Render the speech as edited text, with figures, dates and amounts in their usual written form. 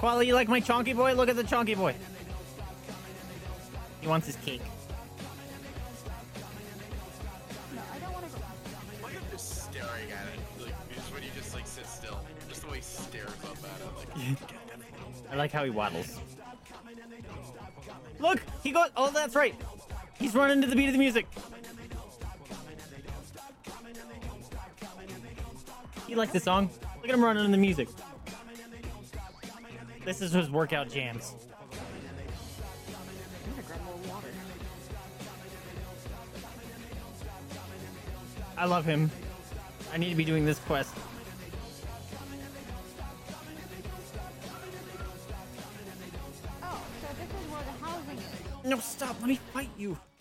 Koala, you like my chonky boy? Look at the chonky boy. He wants his cake. No, I don't want to go. Look at just staring at it. Like, just when you just like sit still. Just the way he stares up at it. Like, I like how he waddles. Look! He goes... Oh, that's right. He's running to the beat of the music. He likes the song. Look at him running in the music. This is his workout jams. I'm gonna grab more water. I love him. I need to be doing this quest. Oh, so this is where the housing is. No, stop. Let me fight you.